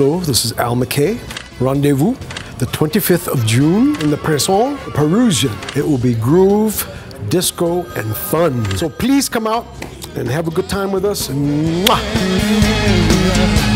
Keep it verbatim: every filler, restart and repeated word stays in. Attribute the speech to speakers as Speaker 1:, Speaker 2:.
Speaker 1: Hello, this is Al McKay. Rendezvous, the twenty-fifth of June in the Presson, Perusian. It will be groove, disco, and fun. So please come out and have a good time with us. Mwah.